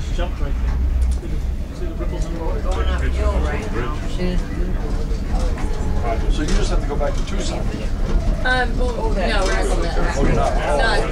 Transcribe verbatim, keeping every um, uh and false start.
just jumped right there. See the, see the ripples in the water? Going uphill right now. So you just have to go back to Tucson. Um, well, no, we're not going Oh, you're not? Not